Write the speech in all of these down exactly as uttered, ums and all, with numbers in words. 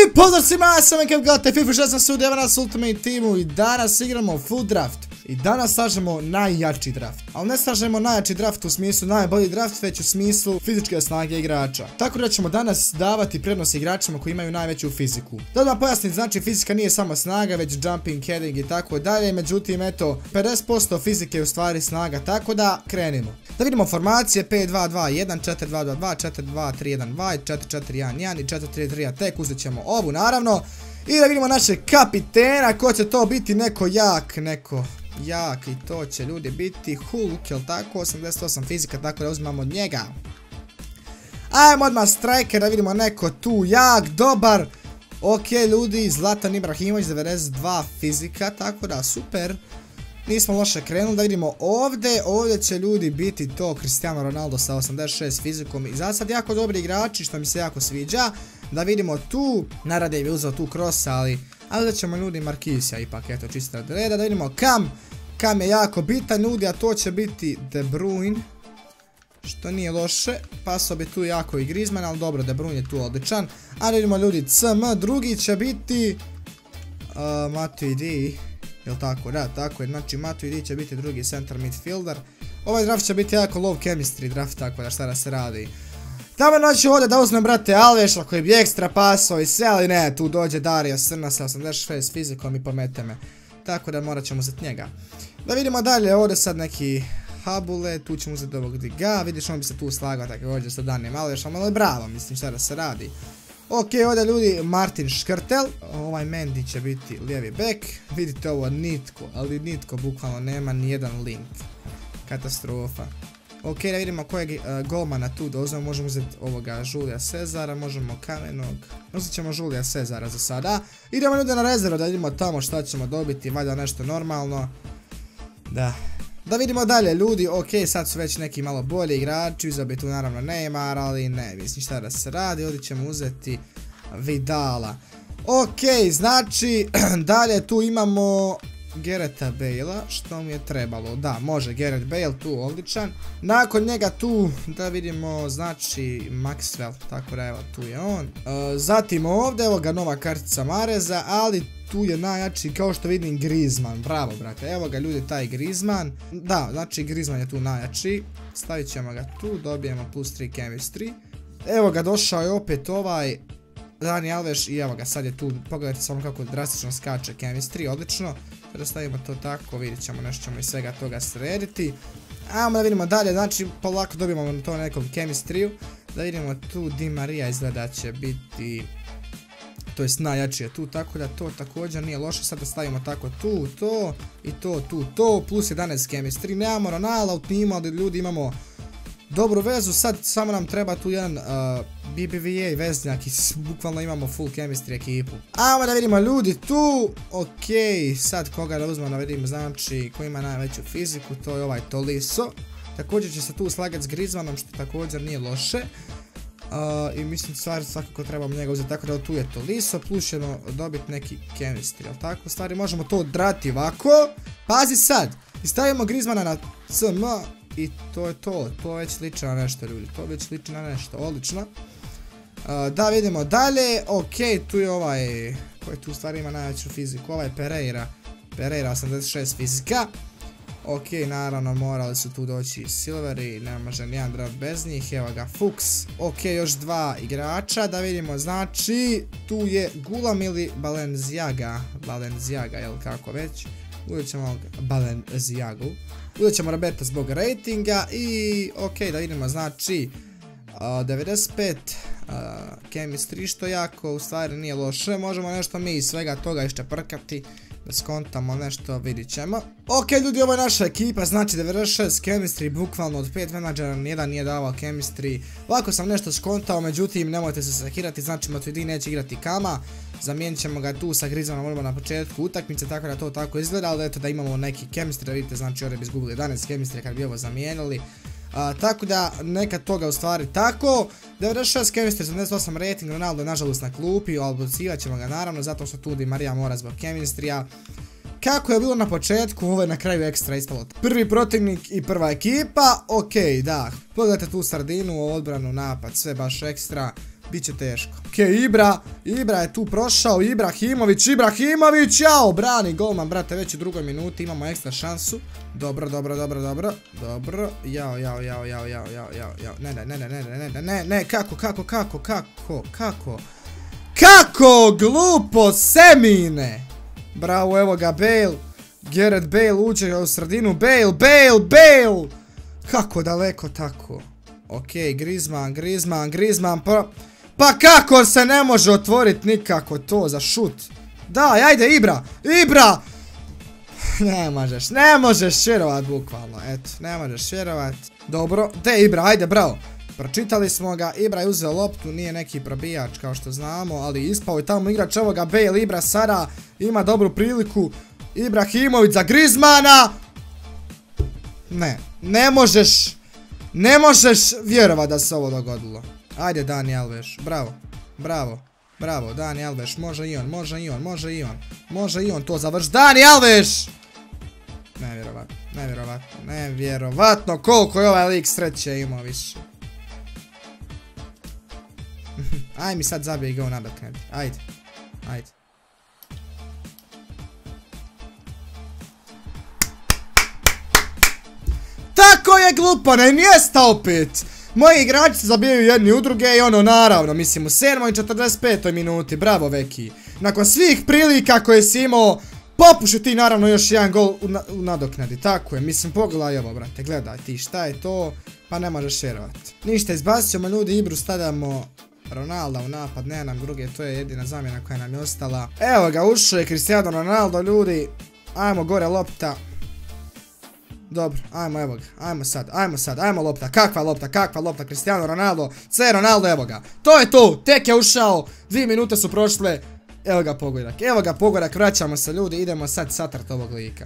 I pozdrav svima, ja sam Enkev, gledate FIFA šesnaest u Devanas Ultimate Teamu i danas igramo full draft. I danas slažemo najjači draft. Ali ne slažemo najjači draft u smislu najbolji draft, već u smislu fizičke snage igrača. Tako da ćemo danas davati prednost igračima koji imaju najveću fiziku. Da odmah pojasnim, znači fizika nije samo snaga, već jumping, heading i tako dalje. Međutim, eto, pedeset posto fizike je u stvari snaga, tako da krenimo. Da vidimo formacije pet dva dva jedan, četiri dva dva dva, četiri dva tri jedan dva, četiri četiri jedan jedan i četiri tri tri, a tek uzet ćemo ovu naravno. I da vidimo našeg kapitena, ko će to biti, neko jak, neko jak i to će ljudi biti Hulk, jel tako, osamdeset osam fizika, tako da uzmemo od njega. Ajmo odmah striker, da vidimo neko tu jak, dobar. Ok ljudi, Zlatan Ibrahimović, devedeset dva fizika, tako da super. Nismo loše krenuli, da vidimo ovdje, ovdje će ljudi biti to Cristiano Ronaldo sa osamdeset šest fizikom i za sad jako dobri igrači, što mi se jako sviđa. Da vidimo tu, Narade je uzeo tu Krosa, ali ali da ćemo ljudi Markisija ipak, eto čisto radi reda. Da vidimo Cam, Cam je jako bitan ljudi, a to će biti De Bruyne, što nije loše. Pasao bi tu jako i Griezmann, ali dobro, De Bruyne je tu odličan. A da vidimo ljudi C M, drugi će biti uh, Matuidi. Jel tako, da, tako je, znači Matuidi će biti drugi center midfielder. Ovaj draft će biti jako low chemistry draft, tako da šta da se radi. Tamo noći ovdje da uzmem brate Alveša koji bi ekstra pasao i sve, ali ne, tu dođe Dario Srna sa osamdeset šest fizikom i pomete me. Tako da morat ćemo uzeti njega. Da vidimo dalje, ovdje sad neki Habule, tu ćemo uzeti ovog Diga, vidiš on bi se tu slagao također sa Danijem Alvešom, ali bravo, mislim šta da se radi. Ok, ovdje ljudi Martin Škrtel, ovaj Mendy će biti lijevi bek, vidite ovo nitko, ali nitko bukvalno nema nijedan link, katastrofa. Ok, da vidimo kojeg uh, golmana tu da uzmemo, možemo uzeti ovoga Julija Cezara, možemo Kamenog, uzet ćemo Julija Cezara za sada. Idemo ljudi na rezervu da vidimo tamo šta ćemo dobiti, valjda nešto normalno. Da. Da vidimo dalje ljudi, ok, sad su već neki malo bolji igrači, uzeo bi tu naravno Neymar, ali ne, mislim šta da se radi, ovdje ćemo uzeti Vidala. Ok, znači, dalje tu imamo Garretha Bale-a, što mi je trebalo, da, može Gareth Bale tu, odličan. Nakon njega tu, da vidimo, znači, Maxwell, tako da evo, tu je on. Uh, zatim ovdje, evo ga nova kartica Mareza, ali tu je najjači, kao što vidim, Griezmann, bravo brate, evo ga ljudi taj Griezmann. Da, znači Griezmann je tu najjači, stavit ćemo ga tu, dobijemo plus tri chemistry. Evo ga, došao je opet ovaj Dani Alves i evo ga, sad je tu, pogledajte samo kako drastično skače chemistry, odlično. Kada stavimo to tako, vidjet ćemo, nešto ćemo iz svega toga srediti. Ajmo da vidimo dalje, znači polako dobijemo to nekom chemistry-u. Da vidimo tu Di Maria izgleda će biti, to jest najjači je tu, tako da to također nije loše. Sad da stavimo tako tu, to i to, tu, to, plus jedanaest chemistry. Nemamo Ronaldo u timu, ali ljudi imamo dobru vezu, sad samo nam treba tu jedan uh, B B V A veznjak i bukvalno imamo full chemistry ekipu. Ajmo da vidimo ljudi tu, ok, sad koga da uzmemo da vidimo, znači ko ima najveću fiziku, to je ovaj Tolisso. Također će se tu slagati s Griezmannom, što također nije loše. Uh, I mislim stvari svakako trebamo njega uzeti, tako da tu je Tolisso, plus ćemo dobiti neki chemistry, jel tako? Stvari možemo to odrati ovako, pazi sad, i stavimo Griezmanna na C M. I to je to, to već liči na nešto ljudi, to već liči na nešto, odlično. Uh, da vidimo dalje, ok, tu je ovaj, koji tu u stvari ima najveću fiziku, ovaj Pereira, Pereira osamdeset šest fizika. Ok, naravno morali su tu doći Silver i ne može nijedan draft bez njih, evo ga Fuchs. Ok, još dva igrača, da vidimo, znači, tu je Gulam ili Balenciaga, Balenciaga, jel kako već. Uzet ćemo Balenciagu. Uzet ćemo Roberta zbog ratinga i ok, da vidimo, znači uh, devedeset pet uh, chemistry, što jako u stvari nije loše. Možemo nešto mi iz svega toga iščeprkati, da skontamo nešto, vidit ćemo. Ok ljudi, ovo je naša ekipa, znači devedeset šest chemistry, bukvalno od pet menadžera nijedan nije davao chemistry. Ovako sam nešto skontao, međutim nemojte se sakirati, znači Matuidi neće igrati Kama. Zamijenit ćemo ga tu sa Griezmannom na početku utakmice, tako da to tako izgleda, ali eto da imamo neki chemistry, da vidite, znači ovdje bi izgubili jedanaest chemistry kad bi ovo zamijenili. A, tako da neka toga u stvari tako. devedeset šest chemistry, sedamdeset osam rating, Ronaldo je nažalost na klupi, odbocivat ćemo ga naravno zato što tu Di Maria mora zbog chemistry-a. Kako je bilo na početku, ovo je na kraju ekstra ispalo. Prvi protivnik i prva ekipa, ok, da. Pogledajte tu Sardinu, odbranu, napad, sve baš ekstra. Biće teško. Okej, Ibra, Ibra je tu prošao, Ibrahimović, Ibrahimović, jao, brani golman, brate, već u drugoj minuti, imamo ekstra šansu. Dobro, dobro, dobro, dobro, dobro, jao, jao, jao, jao, jao, jao, jao, jao, ne, ne, ne, ne, ne, ne, ne, ne, ne, kako, kako, kako, kako, kako, kako, glupo, semine. Bravo, evo ga, Bale, Gareth Bale uđe u sredinu, Bale, Bale, Bale, kako daleko tako. Okej, Griezmann, Griezmann, Griezmann, pa... Pa kako se ne može otvoriti nikako to za šut? Daj, ajde Ibra, Ibra! Ne možeš, ne možeš vjerovat bukvalno, eto, ne možeš vjerovat. Dobro, te Ibra, ajde, bravo. Pročitali smo ga, Ibra je uzeo loptu, nije neki probijač kao što znamo, ali ispao je tamo igrač ovoga Bale, Ibra Sara, ima dobru priliku. Ibrahimović za Griezmana! Ne, ne možeš, ne možeš vjerovat da se ovo dogodilo. Ajde Dani Alves, bravo, bravo, bravo, Dani Alves, može i on, može i on, može i on, može i on to završ, Dani Alves! Nevjerovatno, nevjerovatno, nevjerovatno koliko je ovaj lik sreće imao više. Aj mi sad zabije i go nadoknadi, ajde, ajde. Tako je glupo, ne mjesta opet! Moji igrači se zabijaju jedni u druge i ono naravno, mislim u sedmoj i četrdeset petoj minuti, bravo Veki. Nakon svih prilika koje si imao, popuši ti naravno još jedan gol u, na, u nadoknadi, tako je, mislim pogledaj ovo brate, gledaj ti šta je to, pa ne možeš vjerovati. Ništa, izbacit ćemo ljudi Ibru, stavljamo Ronalda u napad, ne nam druge, to je jedina zamjena koja nam je ostala. Evo ga, ušao je Cristiano Ronaldo ljudi, ajmo gore lopta. Dobro, ajmo, evo ga, ajmo sad, ajmo sad, ajmo lopta, kakva lopta, kakva lopta, Cristiano Ronaldo, C Ronaldo, evo ga, to je to, tek je ušao, dvije minute su prošle, evo ga pogodak, evo ga pogodak, vraćamo se ljudi, idemo sad satrat ovog lika.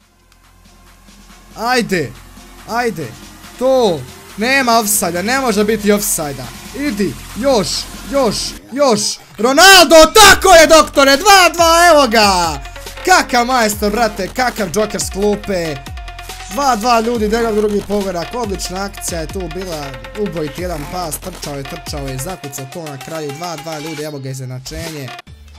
Ajde, ajde, to, nema offside-a, ne može biti offside-a, idi, još, još, još, Ronaldo, tako je doktore, dva dva, evo ga, kakav majstor brate, kakav džoker s klupe. dva dva ljudi, njegov drugi pogodak, odlična akcija je tu bila, ubojiti jedan pas, trčao je, trčao je, zakucao to na kraju, dva dva ljudi, evo ga izjednačenje.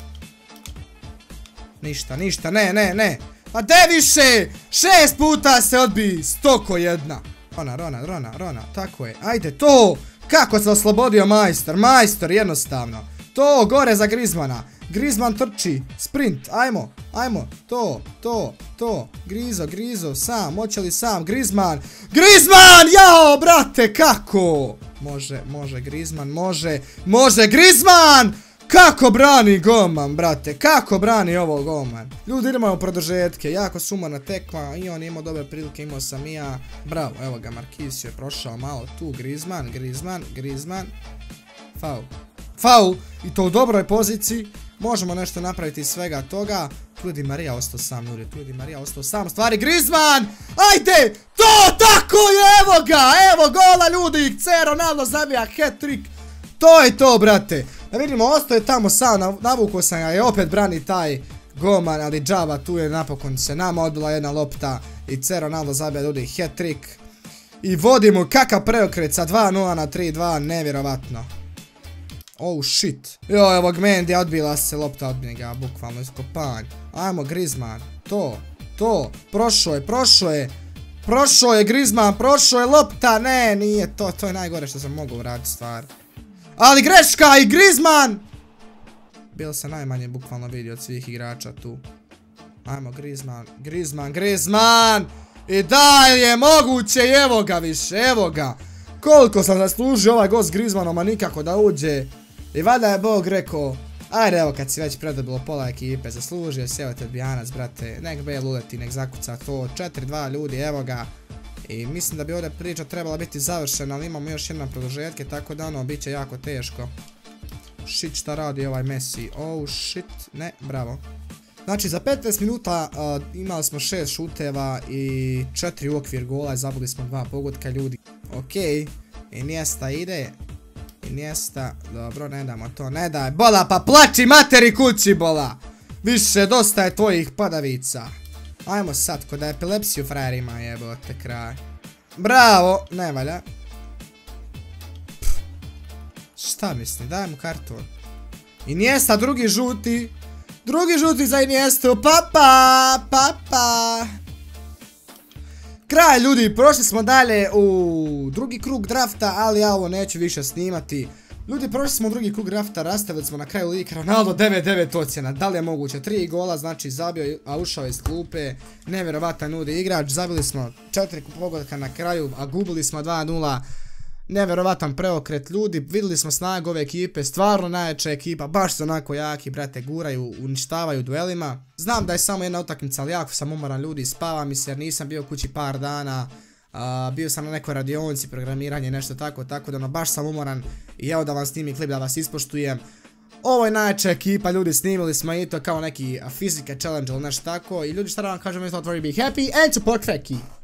Ništa, ništa, ne, ne, ne, pa de više, šest puta se odbi, stoko jedna. Rona, Rona, Rona, Rona, tako je, ajde to, kako se oslobodio majstor, majstor jednostavno, to, gore za Griezmana. Griezmann trči, sprint, ajmo, ajmo, to, to, to, Grizo, Grizo, sam, hoće li sam, Griezmann, Griezmann, jao, brate, kako? Može, može, Griezmann, može, može, Griezmann! Kako brani golman, brate, kako brani ovo golman? Ljudi, idemo u produžetke, jako sumorna tekma, i on imao dobre prilike, imao sam i ja, bravo, evo ga, Marquinhos je prošao malo tu, Griezmann, Griezmann, Griezmann, faul, faul, i to u dobroj poziciji. Možemo nešto napraviti iz svega toga. Tu je Di Maria ostao sam, ljudi, tu je Di Maria ostao sam, stvari, Griezmann! Ajde! To, tako je, evo ga, evo gola, ljudi, C Ronaldo zabija hat-trick. To je to, brate. Da vidimo, ostao je tamo sam, navukao sam ga i opet brani taj golman, ali džaba, tu je napokon se nama odbila jedna lopta i C Ronaldo zabija, ljudi, hat-trick. I vodimo kakav preokret sa dva nula na tri dva, nevjerovatno. Oh shit. Jo, evo Mendy, odbila se lopta od njega, bukvalno iskopanj. Ajmo Griezmann, to, to, prošao je, prošao je. Prošao je Griezmann, prošao je lopta, ne, nije to, to je najgore što sam mogao uraditi stvar. Ali greška i Griezmann! Bilo se najmanje bukvalno vidio od svih igrača tu. Ajmo Griezmann, Griezmann, Griezmann! I da je moguće, evo ga više, evo ga. Koliko sam zaslužio ovaj gol s Griezmannom, a nikako da uđe. I valjda je Bog rekao, ajde evo kad si već predobilo pola ekipe, zaslužio se, evo te odbijanac brate, nek Bale uleti, nek zakuca to, četiri dva ljudi, evo ga. I mislim da bi ovdje priča trebala biti završena, ali imamo još jedna produžetke, tako da ono, bit će jako teško. Shit, šta radi ovaj Messi, oh shit, ne, bravo. Znači za petnaest minuta uh, imali smo šest šuteva i četiri u okvir gola i zabili smo dva pogotka ljudi. Okej, Iniesta ide, Iniesta, dobro, ne damo to, ne daj, bola pa plači materi kući bola. Više dosta je tvojih padavica. Ajmo sad, kod epilepsiju frajer ima jebote kraj. Bravo, ne valja. Šta misli, daj mu karton. Iniesta, drugi žuti. Drugi žuti za Iniestu, papa, papa. Kraj ljudi, prošli smo dalje u drugi krug drafta, ali ja ovo neću više snimati. Ljudi, prošli smo u drugi krug drafta, rastavili smo na kraju lika, Ronaldo devet devet ocjena, da li je moguće? tri gola, znači zabio, a ušao iz klupe, nevjerovatan nudi igrač, zabili smo četiri pogotka na kraju, a gubili smo dva nula. Nevjerovatan preokret ljudi, vidjeli smo snagu ove ekipe, stvarno najjača ekipa, baš su onako jaki, brate, guraju, uništavaju duelima. Znam da je samo jedna utakmica, ali jako sam umoran ljudi, spava mi se jer nisam bio kući par dana, uh, bio sam na nekoj radionici, programiranje, nešto tako, tako da ono baš sam umoran i evo da vam snimim klip da vas ispoštujem. Ovo je najjača ekipa, ljudi, snimili smo i to kao neki fizika challenge ili nešto tako i ljudi šta da vam kažem, it's not very big happy and support Feki.